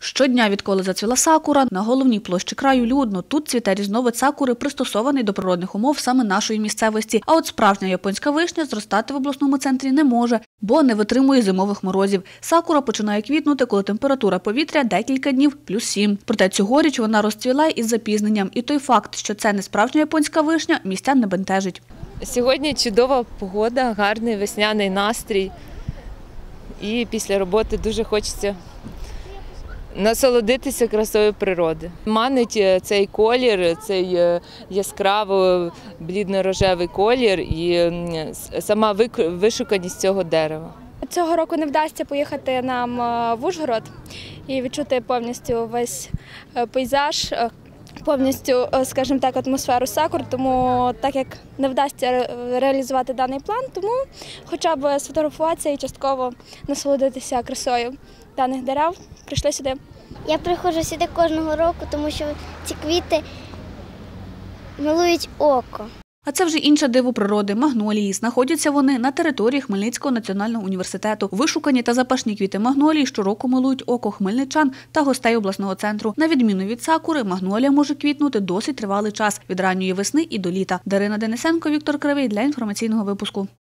Щодня, відколи зацвіла сакура, на головній площі краю людно. Тут цвіте різновид сакури, пристосований до природних умов саме нашої місцевості. А от справжня японська вишня зростати в обласному центрі не може, бо не витримує зимових морозів. Сакура починає квітнути, коли температура повітря декілька днів +7. Проте цьогоріч вона розцвіла із запізненням. І той факт, що це не справжня японська вишня, містян не бентежить. Сьогодні чудова погода, гарний весняний настрій. І після роботи дуже хочеться насолодитися красою природи. Манить цей колір, цей яскраво блідно-рожевий колір і сама вишуканість цього дерева. Цього року не вдасться поїхати нам в Ужгород і відчути повністю весь пейзаж, повністю, скажімо так, атмосферу сакур, тому так як не вдасться реалізувати даний план, тому хоча б сфотографуватися і частково насолодитися красою даних дерев, прийшли сюди. Я приходжу сюди кожного року, тому що ці квіти милують око. А це вже інше диво природи – магнолії. Знаходяться вони на території Хмельницького національного університету. Вишукані та запашні квіти магнолії щороку милують око хмельничан та гостей обласного центру. На відміну від сакури, магнолія може квітнути досить тривалий час – від ранньої весни і до літа. Дарина Денисенко, Віктор Кривий для інформаційного випуску.